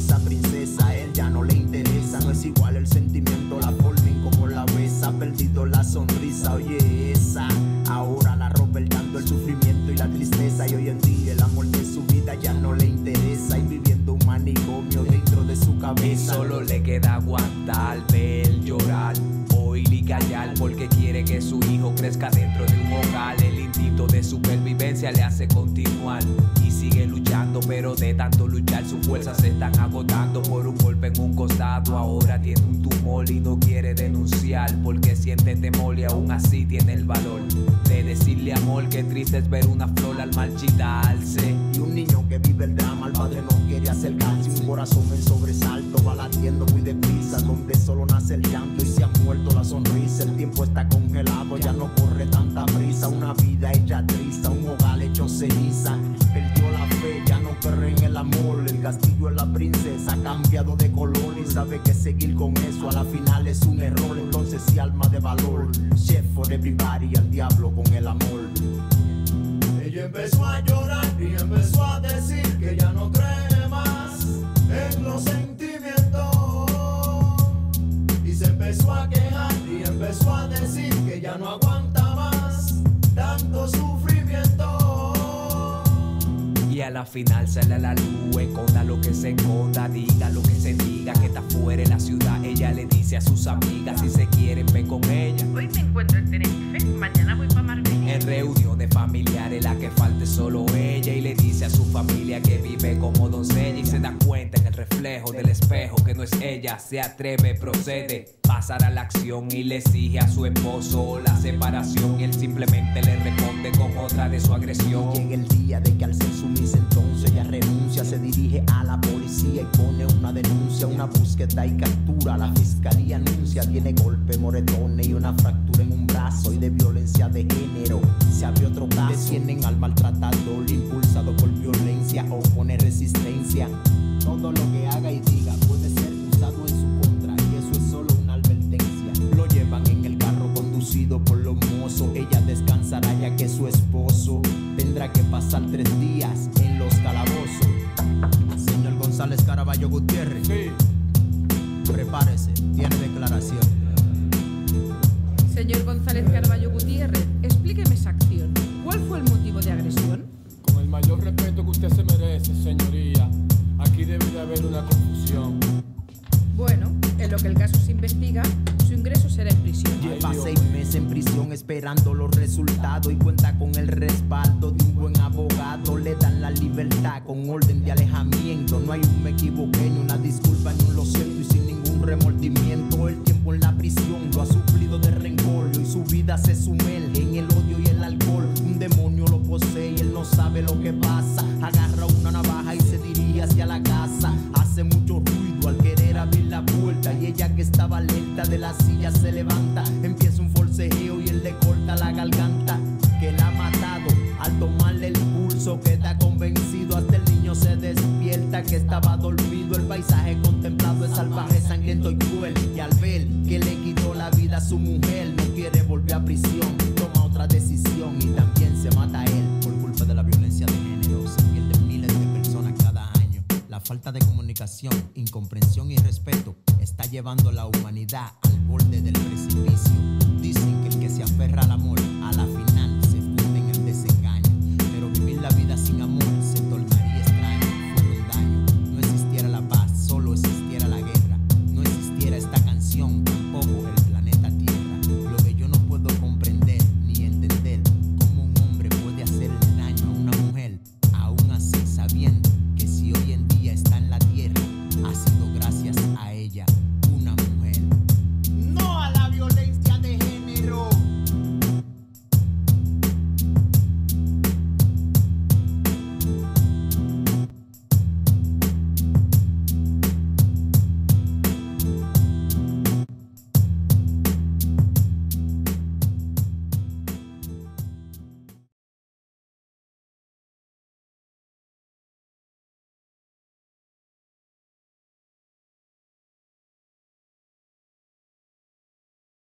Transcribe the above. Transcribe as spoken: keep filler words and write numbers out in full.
esa princesa, a él ya no le interesa. No es igual el sentimiento, la forma en como la besa. Ha perdido la sonrisa, oye esa. Ahora la ropa, el llanto, el sufrimiento y la tristeza. Y hoy en día el amor de su vida ya no le interesa. Y viviendo un manicomio dentro de su cabeza. Y solo le queda aguantar, ver, llorar, oír y callar, porque quiere que su hijo crezca dentro de un hogar. El instinto de supervivencia le hace continuar y sigue luchando, pero de tanto luchar sus fuerzas se están agotando. Por un golpe en un costado ahora tiene un tumor y no quiere denunciar porque siente temor y aún así tiene el valor de decirle amor. Que triste es ver una flor al marchitarse. Y un niño que vive el drama, el padre no quiere acercarse. Un corazón en sobresalto va latiendo muy deprisa, donde solo nace el llanto y se ha muerto la sonrisa. El tiempo está congelado, ya no corre tanta prisa. Una vida hecha triste, un hogar hecho ceniza. Perdió la fe, ya no cree en el amor. El castillo de la princesa ha cambiado de color y sabe que seguir con eso a la final es un error. Entonces si alma de valor, chef for everybody, al diablo con el amor. Ella empezó a llorar y empezó a decir que ya no cree más en los sentimientos. Y se empezó a quejar y empezó a decir que ya no aguanta más tanto sufrimiento. Y a la final sale a la luz, esconda lo que se esconda, diga lo que se diga, que está fuera de la ciudad. Ella le dice a sus amigas si se quieren ven con ella. Hoy me encuentro en Tenerife, mañana voy pa' Marbella. En reuniones familiares la que falte solo ella. Y le dice a su familia que vive como doncella. Y se da cuenta en el reflejo del espejo que no es ella. Se atreve, procede, pasar a la acción y le exige a su esposo la separación. Y él simplemente le responde con otra de su agresión. Llega el día de que al ser sumisa entonces ella renuncia. Se dirige a la policía y pone una denuncia. Una búsqueda y captura, la fiscalía anuncia. Tiene golpe, moretones y una fractura en un brazo. Y de violencia de género se abre otro caso. Detienen al maltratador impulsado por violencia. Opone resistencia. Todo lo que haga y diga puede ser usado en su contra. Y eso es solo una advertencia. Lo llevan en el carro conducido por los mozos. Ella descansará ya que su esposo tendrá que pasar tres días en los calabozos. Señor González Caraballo Gutiérrez, Sí. prepárese, tiene declaración. Señor González Carballo Gutiérrez, explíqueme esa acción. ¿Cuál fue el motivo de agresión? Con el mayor respeto que usted se merece, señoría, aquí debe de haber una confusión. Bueno, en lo que el caso se investiga, su ingreso será en prisión. Lleva seis meses en prisión esperando los resultados y cuenta con el respaldo de un buen abogado. Le dan la libertad con orden de alejamiento. No hay un me equivoqué, ni una disculpa, ni un lo siento y sin ningún remordimiento. El tiempo en la prisión lo ha suplido de rencor y su vida se sumerge en el odio y el alcohol. Un demonio lo posee y él no sabe lo que pasa. Agarra una navaja y se dirige hacia la casa. Hace mucho ruido al querer abrir la puerta y ella que estaba alerta de la silla se levanta. Empieza un forcejeo y él le corta la garganta. Que la ha matado al tomarle el pulso. Queda convencido hasta el niño se despierta que estaba dormido. El paisaje contemplado es salvaje, sangriento y cruel. Y al ver que le quitó la vida a su mujer, no quiere volver a prisión. Toma otra decisión y también se mata a él. Por culpa de la violencia de género se pierden miles de personas cada año. La falta de comunicación, incomprensión y respeto está llevando a la humanidad al borde del precipicio. Dicen que el que se aferra al amor a la final se funde en el desengaño.